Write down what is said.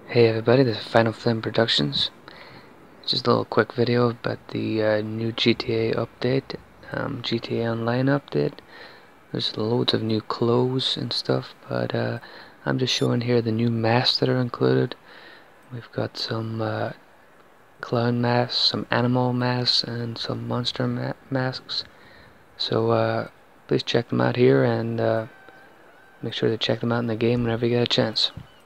Hey everybody, this is Final Flame Productions. Just a little quick video about the new GTA update, GTA Online update. There's loads of new clothes and stuff, but I'm just showing here the new masks that are included. We've got some clown masks, some animal masks, and some monster masks. So please check them out here and make sure to check them out in the game whenever you get a chance.